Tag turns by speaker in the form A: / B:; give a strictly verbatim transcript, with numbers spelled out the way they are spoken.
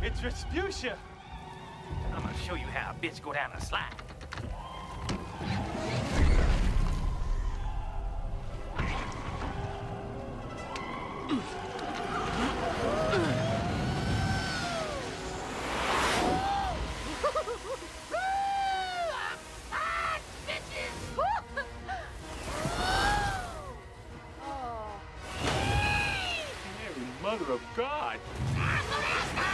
A: It's Respucia.
B: I'm gonna show you how a bitch go down a slide.
A: Mary, Mother of God.